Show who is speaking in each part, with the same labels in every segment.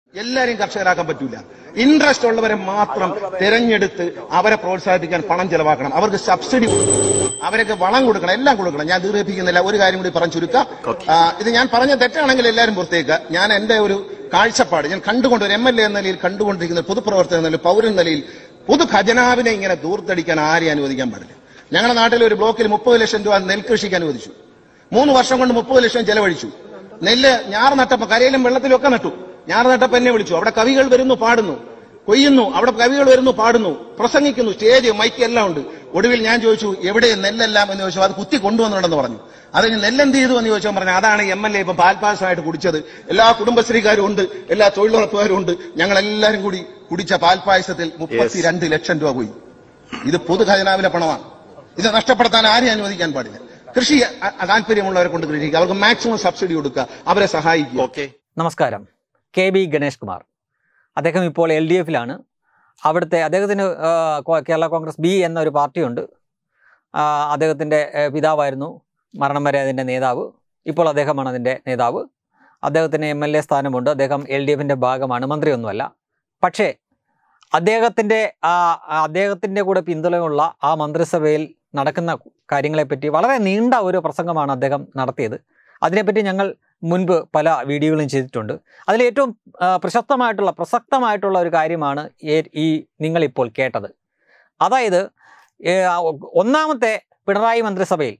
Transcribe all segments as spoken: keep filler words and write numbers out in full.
Speaker 1: എല്ലാവരെയും കർഷകരാക്കാൻ പറ്റൂല. ഇൻട്രസ്റ്റ് ഉള്ളവരെ മാത്രം തിരഞ്ഞെടുത്ത് അവരെ പ്രോത്സാഹിപ്പിക്കാൻ പണം ചെലവാക്കണം. അവർക്ക് സബ്സിഡി കൊടുക്കണം, അവർക്ക് വളം കൊടുക്കണം, എല്ലാം കൊടുക്കണം. ഞാൻ ദീർഘിപ്പിക്കുന്നില്ല, ഒരു കാര്യം കൂടി പറഞ്ഞു ചുരുക്കാം. ഇത് ഞാൻ പറഞ്ഞ തെറ്റാണെങ്കിൽ എല്ലാവരും പുറത്തേക്ക്. ഞാൻ എന്റെ ഒരു കാഴ്ചപ്പാട് ഞാൻ കണ്ടുകൊണ്ട് ഒരു എം എൽ എ എന്ന നിലയിൽ കണ്ടുകൊണ്ടിരിക്കുന്ന പൊതുപ്രവർത്തകൻ എന്ന നിലയിൽ പൗരൻ നിലയിൽ പൊതു ഖജനാവിനെ ഇങ്ങനെ ദൂർത്തടിക്കാൻ ആരെയും അനുവദിക്കാൻ പാടില്ല. ഞങ്ങളുടെ നാട്ടിലെ ഒരു ബ്ലോക്കിൽ മുപ്പത് ലക്ഷം രൂപ നെൽകൃഷിക്ക് അനുവദിച്ചു. മൂന്ന് വർഷം കൊണ്ട് മുപ്പത് ലക്ഷം ചെലവഴിച്ചു. നെല്ല് ഞാറ് നട്ടപ്പോ കരയിലും വെള്ളത്തിലും ഒക്കെ നട്ടു. ഞാറ് നട്ടപ്പോ എന്നെ വിളിച്ചു. അവിടെ കവികൾ വരുന്നു, പാടുന്നു, കൊയ്യുന്നു. അവിടെ കവികൾ വരുന്നു, പാടുന്നു, പ്രസംഗിക്കുന്നു, സ്റ്റേജ് മൈക്ക് എല്ലാം ഉണ്ട്. ഒടുവിൽ ഞാൻ ചോദിച്ചു, എവിടെ നെല്ലെല്ലാം എന്ന് ചോദിച്ചു. അത് കുത്തി കൊണ്ടുവന്നിട്ടുണ്ടെന്ന് പറഞ്ഞു. അതിന് നെല്ലെന്ത് ചെയ്തു എന്ന് ചോദിച്ചാൽ പറഞ്ഞു, അതാണ് എം എൽ എ ഇപ്പം പാൽപ്പായസമായിട്ട് കുടിച്ചത്. എല്ലാ കുടുംബശ്രീക്കാരും ഉണ്ട്, എല്ലാ തൊഴിലുറപ്പുകാരും ഉണ്ട്. ഞങ്ങളെല്ലാരും കൂടി കുടിച്ച പാൽപ്പായസത്തിൽ മുപ്പത്തിരണ്ട് ലക്ഷം രൂപ പോയി. ഇത് പൊതു ഖജനാവിലെ പണമാണ്. ഇത് നഷ്ടപ്പെടുത്താൻ ആരെയും അനുവദിക്കാൻ പാടില്ല. കൃഷി താല്പര്യമുള്ളവരെ കൊണ്ട് കൃഷിക്കുക, അവർക്ക് മാക്സിമം സബ്സിഡി കൊടുക്കുക, അവരെ സഹായിക്കുക.
Speaker 2: നമസ്കാരം. കെ ബി ഗണേഷ് കുമാർ, അദ്ദേഹം ഇപ്പോൾ എൽ ഡി എഫിലാണ്. അവിടുത്തെ അദ്ദേഹത്തിന് കേരള കോൺഗ്രസ് ബി എന്നൊരു പാർട്ടിയുണ്ട്. അദ്ദേഹത്തിൻ്റെ പിതാവായിരുന്നു മരണം വരെ അതിൻ്റെ നേതാവ്. ഇപ്പോൾ അദ്ദേഹമാണ് അതിൻ്റെ നേതാവ്. അദ്ദേഹത്തിന് എം എൽ എ സ്ഥാനമുണ്ട്. അദ്ദേഹം എൽ ഡി എഫിൻ്റെ ഭാഗമാണ്, മന്ത്രിയൊന്നുമല്ല. പക്ഷേ അദ്ദേഹത്തിൻ്റെ ആ അദ്ദേഹത്തിൻ്റെ കൂടെ പിന്തുണയുള്ള ആ മന്ത്രിസഭയിൽ നടക്കുന്ന കാര്യങ്ങളെപ്പറ്റി വളരെ നീണ്ട ഒരു പ്രസംഗമാണ് അദ്ദേഹം നടത്തിയത്. അതിനെപ്പറ്റി ഞങ്ങൾ മുൻപ് പല വീഡിയോകളും ചെയ്തിട്ടുണ്ട്. അതിലേറ്റവും പ്രശസ്തമായിട്ടുള്ള പ്രസക്തമായിട്ടുള്ള ഒരു കാര്യമാണ് ഈ നിങ്ങളിപ്പോൾ കേട്ടത്. അതായത് ഒന്നാമത്തെ പിണറായി മന്ത്രിസഭയിൽ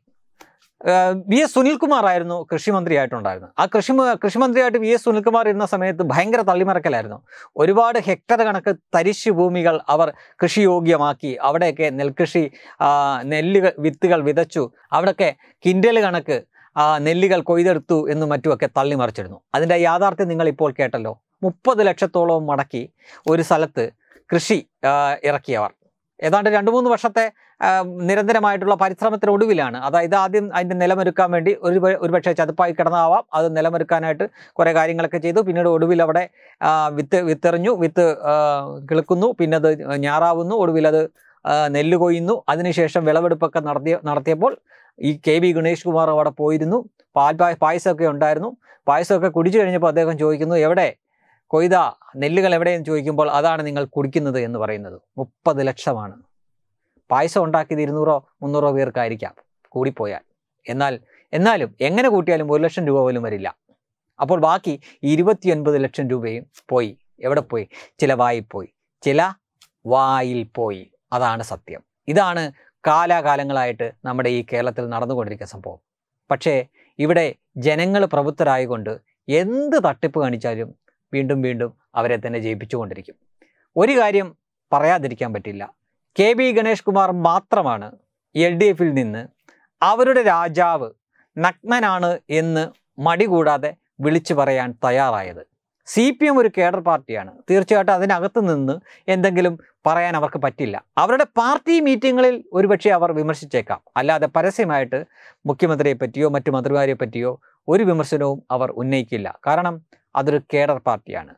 Speaker 2: വി എസ് സുനിൽകുമാർ ആയിരുന്നു കൃഷിമന്ത്രിയായിട്ടുണ്ടായിരുന്നത്. ആ കൃഷി കൃഷിമന്ത്രിയായിട്ട് വി എസ് സുനിൽകുമാർ ഇരുന്ന സമയത്ത് ഭയങ്കര തള്ളിമറക്കലായിരുന്നു. ഒരുപാട് ഹെക്ടർ കണക്ക് തരിശു ഭൂമികൾ അവർ കൃഷിയോഗ്യമാക്കി. അവിടെയൊക്കെ നെൽകൃഷി നെല്ല് വിത്തുകൾ വിതച്ചു. അവിടെയൊക്കെ കിൻഡൽ കണക്ക് നെല്ലുകൾ കൊയ്തെടുത്തു എന്നും മറ്റുമൊക്കെ തള്ളിമറിച്ചിരുന്നു. അതിൻ്റെ യാഥാർത്ഥ്യം നിങ്ങളിപ്പോൾ കേട്ടല്ലോ. മുപ്പത് ലക്ഷത്തോളം മുടക്കി ഒരു സ്ഥലത്ത് കൃഷി ഇറക്കിയവർ ഏതാണ്ട് രണ്ട് മൂന്ന് വർഷത്തെ നിരന്തരമായിട്ടുള്ള പരിശ്രമത്തിനൊടുവിലാണ്. അതായത് ആദ്യം അതിൻ്റെ നിലമൊരുക്കാൻ വേണ്ടി ഒരു ഒരുപക്ഷെ ചതുപ്പായി കിടന്നാവാം, അത് നിലമൊരുക്കാനായിട്ട് കുറേ കാര്യങ്ങളൊക്കെ ചെയ്തു. പിന്നീട് ഒടുവിൽ അവിടെ വിത്ത് വിത്തെറിഞ്ഞു, വിത്ത് കിളുക്കുന്നു, പിന്നെ അത് ഞാറാവുന്നു, ഒടുവിൽ അത് നെല്ല് കൊയ്യുന്നു. അതിനുശേഷം വിളവെടുപ്പൊക്കെ നടത്തിയ നടത്തിയപ്പോൾ ഈ കെ ബി ഗണേഷ് കുമാർ അവിടെ പോയിരുന്നു. പാൽ പായസമൊക്കെ ഉണ്ടായിരുന്നു. പായസമൊക്കെ കുടിച്ചു കഴിഞ്ഞപ്പോൾ അദ്ദേഹം ചോദിക്കുന്നു, എവിടെ കൊയ്ത നെല്ലുകൾ എവിടെയെന്ന് ചോദിക്കുമ്പോൾ അതാണ് നിങ്ങൾ കുടിക്കുന്നത് എന്ന് പറയുന്നത്. മുപ്പത് ലക്ഷമാണ്. പായസം ഉണ്ടാക്കിയത് ഇരുന്നൂറോ മുന്നൂറോ പേർക്കായിരിക്കാം കൂടിപ്പോയാൽ. എന്നാൽ എന്നാലും എങ്ങനെ കൂട്ടിയാലും ഒരു ലക്ഷം രൂപ പോലും വരില്ല. അപ്പോൾ ബാക്കി ഇരുപത്തിയൊൻപത് ലക്ഷം രൂപയും പോയി. എവിടെ പോയി? ചില വായിൽ പോയി, ചില വായിൽ പോയി. അതാണ് സത്യം. ഇതാണ് കാലാകാലങ്ങളായിട്ട് നമ്മുടെ ഈ കേരളത്തിൽ നടന്നുകൊണ്ടിരിക്കുന്ന സംഭവം. പക്ഷേ ഇവിടെ ജനങ്ങൾ പ്രബുദ്ധരായതുകൊണ്ട് എന്ത് തട്ടിപ്പ് കാണിച്ചാലും വീണ്ടും വീണ്ടും അവരെ തന്നെ ജയിപ്പിച്ചുകൊണ്ടിരിക്കും. ഒരു കാര്യം പറയാതിരിക്കാൻ പറ്റില്ല. കെ ബി ഗണേഷ് കുമാർ മാത്രമാണ് എൽ ഡി എഫിൽ നിന്ന് അവരുടെ രാജാവ് നഗ്നനാണ് എന്ന് മടി കൂടാതെ വിളിച്ചു പറയാൻ തയ്യാറായത്. സി പി എം ഒരു കേഡർ പാർട്ടിയാണ്. തീർച്ചയായിട്ടും അതിനകത്ത് നിന്ന് എന്തെങ്കിലും പറയാൻ അവർക്ക് പറ്റില്ല. അവരുടെ പാർട്ടി മീറ്റിങ്ങുകളിൽ ഒരുപക്ഷെ അവർ വിമർശിച്ചേക്കാം. അല്ലാതെ പരസ്യമായിട്ട് മുഖ്യമന്ത്രിയെ പറ്റിയോ മറ്റു മന്ത്രിമാരെ പറ്റിയോ ഒരു വിമർശനവും അവർ ഉന്നയിക്കില്ല. കാരണം അതൊരു കേഡർ പാർട്ടിയാണ്.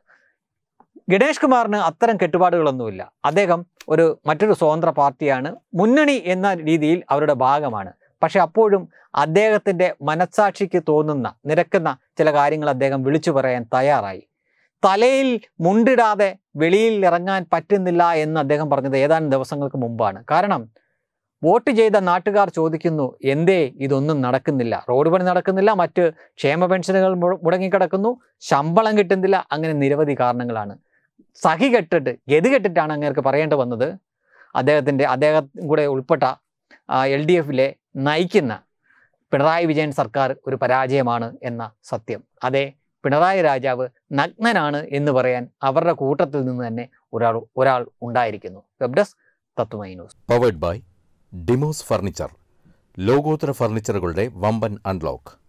Speaker 2: ഗണേഷ് കുമാറിന് അത്തരം കെട്ടുപാടുകളൊന്നുമില്ല. അദ്ദേഹം ഒരു മറ്റൊരു സ്വതന്ത്ര പാർട്ടിയാണ്. മുന്നണി എന്ന രീതിയിൽ അവരുടെ ഭാഗമാണ്. പക്ഷെ അപ്പോഴും അദ്ദേഹത്തിൻ്റെ മനസ്സാക്ഷിക്ക് തോന്നുന്ന നിരക്കുന്ന ചില കാര്യങ്ങൾ അദ്ദേഹം വിളിച്ചു പറയാൻ തയ്യാറായി. തലയിൽ മുണ്ടിടാതെ വെളിയിൽ ഇറങ്ങാൻ പറ്റുന്നില്ല എന്ന് അദ്ദേഹം പറഞ്ഞത് ഏതാനും ദിവസങ്ങൾക്ക് മുമ്പാണ്. കാരണം വോട്ട് ചെയ്ത നാട്ടുകാർ ചോദിക്കുന്നു, എന്തേ ഇതൊന്നും നടക്കുന്നില്ല? റോഡ് പണി നടക്കുന്നില്ല, മറ്റ് ക്ഷേമ പെൻഷനുകൾ മുടങ്ങിക്കിടക്കുന്നു, ശമ്പളം കിട്ടുന്നില്ല, അങ്ങനെ നിരവധി കാരണങ്ങളാണ്. സഹി കെട്ടിട്ട് ഗതി കെട്ടിട്ടാണ് അങ്ങേർക്ക് പറയേണ്ടി വന്നത്. അദ്ദേഹത്തിൻ്റെ അദ്ദേഹം കൂടെ ഉൾപ്പെട്ട എൽ ഡി എഫിലെ നയിക്കുന്ന പിണറായി വിജയൻ സർക്കാർ ഒരു പരാജയമാണ് എന്ന സത്യം. അതെ, പിണറായി രാജാവ് നഗ്നനാണ് എന്ന് പറയാൻ അവരുടെ കൂട്ടത്തിൽ നിന്ന് തന്നെ ഒരാൾ ഒരാൾ ഉണ്ടായിരിക്കുന്നു. Web desk Tathwamayi news.
Speaker 3: Powered by Demos furniture. ലോകോത്തര ഫർണിച്ചറുകളുടെ വമ്പൻ അൺലോക്ക്.